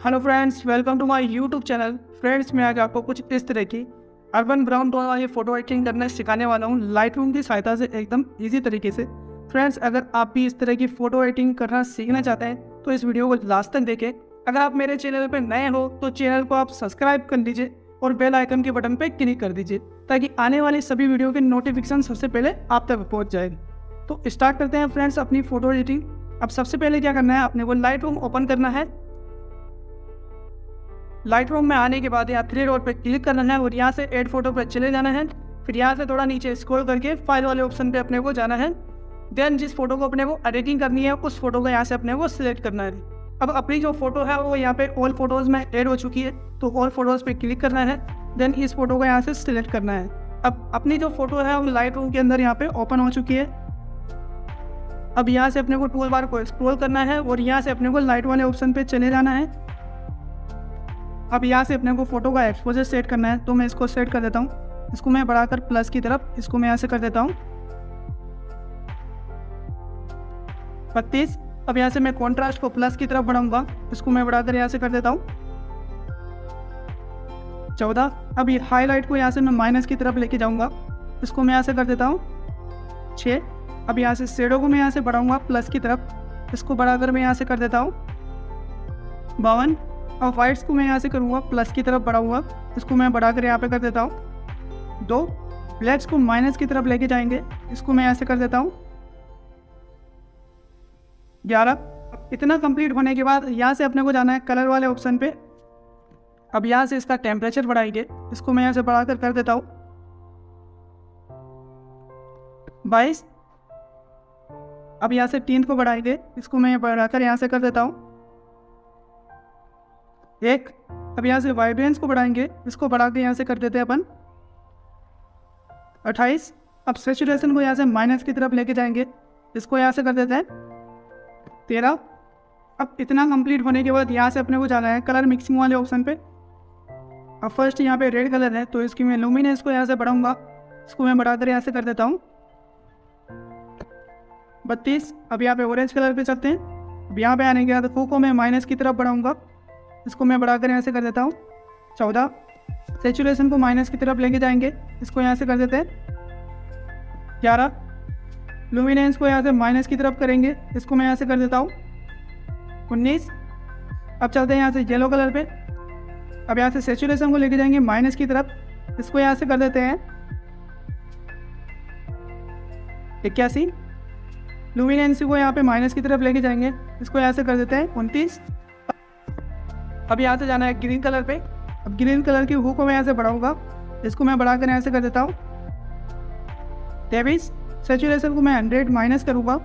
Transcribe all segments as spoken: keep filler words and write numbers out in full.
Hello friends, welcome to my YouTube channel. Friends, मैं आज आपको कुछ इस तरह की अर्बन ब्राउन टोन वाली फोटो एडिटिंग करना सिखाने वाला हूँ लाइटरूम की सहायता से एकदम इजी तरीके से। फ्रेंड्स, अगर आप भी इस तरह की फ़ोटो एडिटिंग करना सीखना चाहते हैं तो इस वीडियो को लास्ट तक देखें। अगर आप मेरे चैनल पर नए हो तो चैनल को आप सब्सक्राइब कर लीजिए और बेल आइकन के बटन पर क्लिक कर दीजिए ताकि आने वाली सभी वीडियो के नोटिफिकेशन सबसे पहले आप तक पहुँच जाए। तो स्टार्ट करते हैं फ्रेंड्स अपनी फ़ोटो एडिटिंग। अब सबसे पहले क्या करना है, अपने को लाइटरूम ओपन करना है। लाइटरूम में आने के बाद यहाँ थ्री डॉट पर क्लिक करना है और यहाँ से ऐड फोटो पर चले जाना है। फिर यहाँ से थोड़ा नीचे स्क्रॉल करके फाइल वाले ऑप्शन पे अपने को जाना है। देन जिस फोटो को अपने को एडिटिंग करनी है उस फोटो को यहाँ से अपने को सिलेक्ट करना है। अब अपनी जो फोटो है वो यहाँ पे ऑल फोटोज़ में ऐड हो चुकी है, तो ऑल फोटोज़ पे क्लिक करना है। देन इस फोटो को यहाँ से सिलेक्ट करना है। अब अपनी जो फोटो है वो लाइटरूम के अंदर यहाँ पे ओपन हो चुकी है। अब यहाँ से अपने को टूल बार को स्क्रॉल करना है और यहाँ से अपने को लाइट वाले ऑप्शन पे चले जाना है। अब यहाँ से अपने को फोटो का एक्सपोजर सेट करना है, तो मैं इसको सेट कर देता हूँ। इसको मैं बढ़ाकर प्लस की तरफ, इसको मैं यहाँ से कर देता हूँ बत्तीस। अब यहाँ से मैं कॉन्ट्रास्ट को प्लस की तरफ बढ़ाऊंगा, इसको मैं बढ़ाकर यहाँ से कर देता हूँ चौदह। अब ये हाईलाइट को यहाँ से मैं माइनस की तरफ लेके जाऊँगा, इसको मैं यहाँ से कर देता हूँ छः। अब यहाँ से शेडो को मैं यहाँ से बढ़ाऊँगा प्लस की तरफ, इसको बढ़ाकर मैं यहाँ से कर देता हूँ बावन। अब वाइट्स को मैं यहाँ से करूँगा प्लस की तरफ बढ़ाऊँगा, इसको मैं बढ़ाकर यहाँ पे कर देता हूँ दो। ब्लैक्स को माइनस की तरफ लेके जाएंगे, इसको मैं यहाँ से कर देता हूँ ग्यारह। इतना कंप्लीट होने के बाद यहाँ से अपने को जाना है कलर वाले ऑप्शन पे। अब यहाँ से इसका टेम्परेचर बढ़ाएंगे, इसको मैं यहाँ से बढ़ाकर कर देता हूँ बाईस। अब यहाँ से टीन को बढ़ाएंगे, इसको मैं बढ़ाकर यहाँ से कर देता हूँ एक। अब यहाँ से वाइब्रेंस को बढ़ाएंगे, इसको बढ़ा के यहाँ से कर देते हैं अपन अट्ठाईस। अब सैचुरेशन को यहाँ से माइनस की तरफ लेके जाएंगे, इसको यहाँ से कर देते हैं तेरह। अब इतना कंप्लीट होने के बाद यहाँ से अपने को जाना है कलर मिक्सिंग वाले ऑप्शन पे। अब फर्स्ट यहाँ पे रेड कलर है, तो इसकी मैं लुमिनेंस को यहाँ से बढ़ाऊंगा, इसको मैं बढ़ाकर यहाँ से कर देता हूँ बत्तीस। अब यहाँ पे ऑरेंज कलर पे चलते हैं। अब यहाँ पे आने के बाद फू को मैं माइनस की तरफ बढ़ाऊंगा, इसको मैं बढ़ाकर यहाँ से कर देता हूँ चौदह। सेचुरेशन को माइनस की तरफ लेके जाएंगे, इसको यहाँ से कर देते हैं ग्यारह। लुमिनेंस को यहाँ से माइनस की तरफ करेंगे, इसको मैं यहाँ से कर देता हूँ उन्नीस। अब चलते हैं यहाँ से येलो कलर पे। अब यहाँ से सेचुरेशन को लेके जाएंगे माइनस की तरफ, इसको यहाँ से कर देते हैं इक्यासी। लुमिनेंस को यहाँ पे माइनस की तरफ लेके जाएंगे, इसको यहाँ से कर देते हैं उनतीस। अब यहाँ से जाना है ग्रीन कलर पे। अब ग्रीन कलर की हू को मैं यहाँ से बढ़ाऊंगा, इसको मैं बढ़ाकर यहाँ से कर देता हूँ तेईस। सेचुरेशन को मैं हंड्रेड माइनस करूँगा।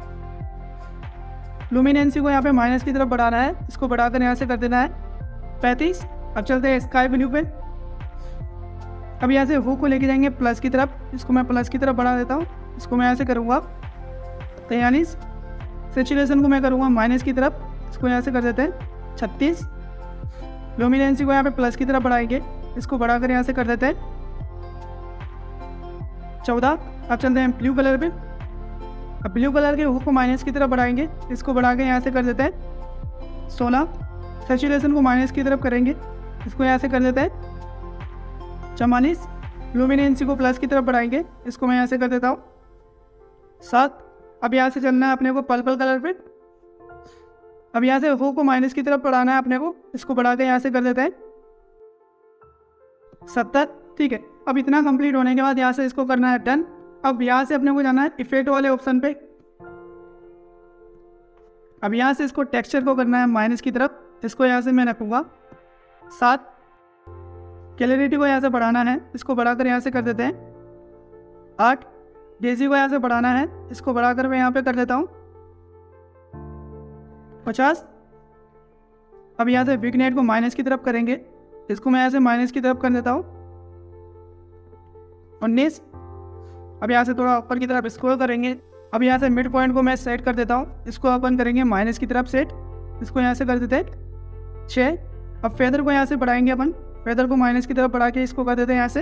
लुमिनेंसी को यहाँ पे माइनस की तरफ बढ़ाना है, इसको बढ़ाकर यहाँ से कर देना है पैंतीस। अब चलते हैं स्काई ब्लू पे। अब यहाँ से हू को लेके जाएंगे प्लस की तरफ, इसको मैं प्लस की तरफ बढ़ा देता हूँ, इसको मैं यहाँ से करूँगा तैंतालीस। सेचुरेशन को मैं करूँगा माइनस की तरफ, इसको यहाँ से कर देते हैं छत्तीस। लुमिनेंसी को यहाँ पे प्लस की तरफ बढ़ाएंगे, इसको बढ़ाकर यहाँ से कर देते हैं चौदह। अब चलते हैं ब्लू कलर पे। अब ब्लू कलर के हू को माइनस की तरफ बढ़ाएंगे, इसको बढ़ा के यहाँ से कर देते हैं सोलह। सेचुरेशन को माइनस की तरफ करेंगे, इसको यहाँ से कर देते हैं चवालीस। लुमिनेंसी को प्लस की तरफ बढ़ाएंगे, इसको मैं यहाँ से कर देता हूँ सात। अब यहाँ से चलना है अपने को पर्पल कलर पे। अब यहाँ से हू को माइनस की तरफ बढ़ाना है अपने को, इसको बढ़ा के यहाँ से कर देते हैं सत्तर। ठीक है, अब इतना कंप्लीट होने के बाद यहाँ से इसको करना है डन। अब यहाँ से अपने को जाना है इफेक्ट वाले ऑप्शन पे। अब यहाँ से इसको टेक्सचर को करना है माइनस की तरफ, इसको यहाँ से मैं रखूँगा सात। क्लैरिटी को यहाँ से बढ़ाना है, इसको बढ़ाकर यहाँ से कर देते हैं आठ। डेजी को यहाँ से बढ़ाना है, इसको बढ़ाकर मैं यहाँ पे कर देता हूँ पचास। अब यहाँ से विग्नेट को माइनस की तरफ करेंगे, इसको मैं यहाँ से माइनस की तरफ कर देता हूँ उन्नीस। अब यहाँ से थोड़ा ऊपर की तरफ स्क्रॉल करेंगे। अब यहाँ से मिड पॉइंट को मैं सेट कर देता हूँ, इसको अपन करेंगे माइनस की तरफ सेट, इसको यहाँ से कर देते हैं छः। अब फेदर को यहाँ से बढ़ाएंगे अपन, फेदर को माइनस की तरफ बढ़ा के इसको कर देते हैं यहाँ से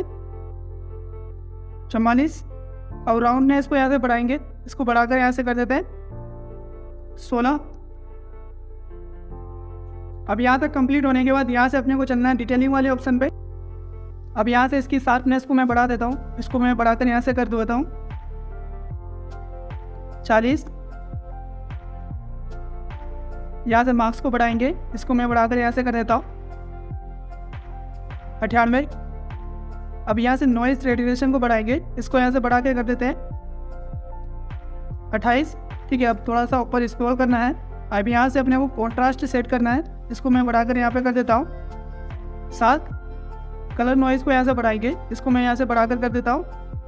चवालीस। और राउंडनेस को यहाँ से बढ़ाएंगे, इसको बढ़ाकर यहाँ से कर देते हैं सोलह। अब यहाँ तक कंप्लीट होने के बाद यहाँ से अपने को चलना है डिटेलिंग वाले ऑप्शन पे। अब यहाँ से इसकी शार्पनेस को मैं बढ़ा देता हूँ, इसको मैं बढ़ाकर यहाँ से कर देता हूँ चालीस। यहाँ से मार्क्स को बढ़ाएंगे, इसको मैं बढ़ाकर यहाँ से कर देता हूँ अठानवे। अब यहाँ से नॉइज रेडिएशन को बढ़ाएंगे, इसको यहाँ से बढ़ा के कर देते हैं अट्ठाईस। ठीक है, अब थोड़ा सा ऊपर स्क्रॉल करना है। अब यहाँ से अपने को कॉन्ट्रास्ट सेट करना है, इसको मैं बढ़ाकर यहाँ पे कर देता हूँ सात। कलर नॉइज को यहाँ से बढ़ाएंगे, इसको मैं यहाँ से बढ़ाकर कर देता हूँ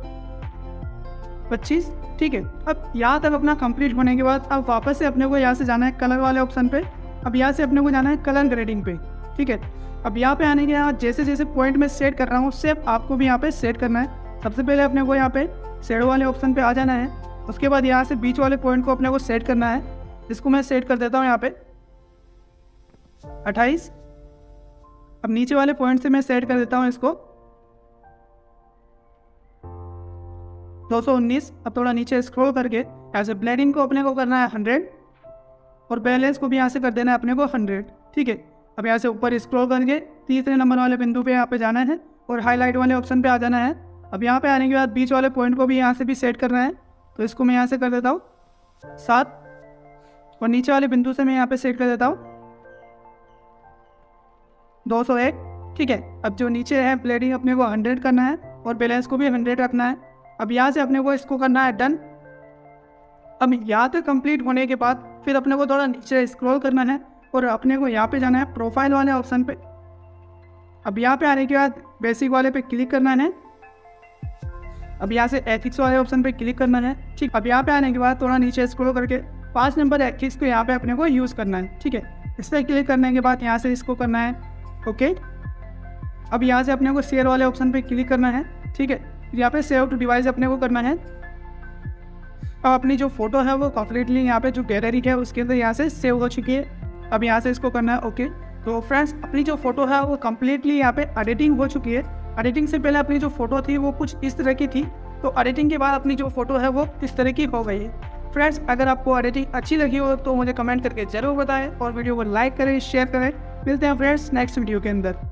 पच्चीस। ठीक है, अब यहाँ तक अपना कंप्लीट होने के बाद अब वापस से अपने को यहाँ से जाना है कलर वाले ऑप्शन पे। अब यहाँ से अपने को जाना है कलर ग्रेडिंग पे। ठीक है, अब यहाँ पे आने के बाद जैसे जैसे पॉइंट में सेट कर रहा हूँ सेम आपको भी यहाँ पे सेट करना है। सबसे पहले अपने को यहाँ पे शेडो वाले ऑप्शन पे आ जाना है, उसके बाद यहाँ से बीच वाले पॉइंट को अपने को सेट करना है। इसको मैं सेट कर देता हूँ यहाँ पे अट्ठाईस। अब नीचे वाले पॉइंट से मैं सेट कर देता हूँ इसको दो सौ उन्नीस। अब थोड़ा नीचे स्क्रॉल करके यहाँ से ब्लेंडिंग को अपने को करना है हंड्रेड और बैलेंस को भी यहाँ से कर देना है अपने को हंड्रेड। ठीक है, अब यहाँ से ऊपर स्क्रॉल करके तीसरे नंबर वाले बिंदु पे यहाँ पे जाना है और हाईलाइट वाले ऑप्शन पे आ जाना है। अब यहाँ पे आने के बाद बीच वाले पॉइंट को भी यहाँ से भी सेट करना है, तो इसको मैं यहाँ से कर देता हूँ सात और नीचे वाले बिंदु से मैं यहाँ पे सेट कर देता हूँ दो सौ एक। ठीक है, अब जो नीचे है ब्लेंडिंग अपने को हंड्रेड करना है और बैलेंस को भी हंड्रेड रखना है। अब यहाँ से अपने को इसको करना है डन। अब यहाँ तक कंप्लीट होने के बाद फिर अपने को थोड़ा नीचे स्क्रॉल करना है और अपने को यहाँ पे जाना है प्रोफाइल वाले ऑप्शन पे। अब यहाँ पे आने के बाद बेसिक वाले पे क्लिक करना है। अब यहाँ से एथिक्स वाले ऑप्शन पे क्लिक करना है। ठीक, अब यहाँ पे आने के बाद थोड़ा नीचे स्क्रॉल करके पाँच नंबर एथिक्स को यहाँ पे अपने को यूज़ करना है। ठीक है, इस पर क्लिक करने के बाद यहाँ से इसको करना है ओके। अब यहाँ से अपने को शेयर वाले ऑप्शन पे क्लिक करना है। ठीक है, यहाँ पे सेव टू डिवाइस अपने को करना है। अब अपनी जो फोटो है वो कम्प्लीटली यहाँ पे जो गैलरी है उसके अंदर यहाँ से सेव हो चुकी है। अब यहाँ से इसको करना है ओके। तो फ्रेंड्स, अपनी जो फोटो है वो कम्प्लीटली यहाँ पे एडिटिंग हो चुकी है। एडिटिंग से पहले अपनी जो फोटो थी वो कुछ इस तरह की थी, तो एडिटिंग के बाद अपनी जो फोटो है वो इस तरह की हो गई है। फ्रेंड्स, अगर आपको एडिटिंग अच्छी लगी हो तो मुझे कमेंट करके जरूर बताएं और वीडियो को लाइक करें, शेयर करें। मिलते हैं फ्रेंड्स नेक्स्ट वीडियो के अंदर।